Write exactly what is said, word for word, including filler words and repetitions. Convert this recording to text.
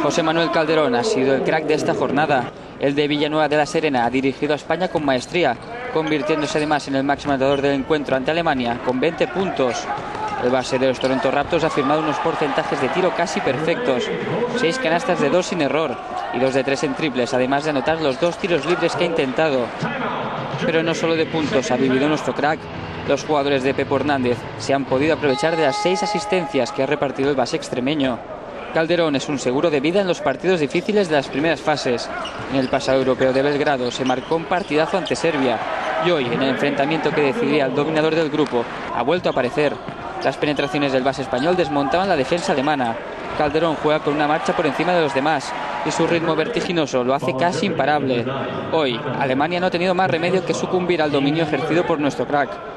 José Manuel Calderón ha sido el crack de esta jornada. El de Villanueva de la Serena ha dirigido a España con maestría, convirtiéndose además en el máximo anotador del encuentro ante Alemania, con veinte puntos. El base de los Toronto Raptors ha firmado unos porcentajes de tiro casi perfectos, seis canastas de dos sin error y dos de tres en triples, además de anotar los dos tiros libres que ha intentado. Pero no solo de puntos ha vivido nuestro crack. Los jugadores de Pepo Hernández se han podido aprovechar de las seis asistencias que ha repartido el base extremeño. Calderón es un seguro de vida en los partidos difíciles de las primeras fases. En el pasado europeo de Belgrado se marcó un partidazo ante Serbia y hoy, en el enfrentamiento que decidiría al dominador del grupo, ha vuelto a aparecer. Las penetraciones del base español desmontaban la defensa alemana. Calderón juega con una marcha por encima de los demás y su ritmo vertiginoso lo hace casi imparable. Hoy, Alemania no ha tenido más remedio que sucumbir al dominio ejercido por nuestro crack.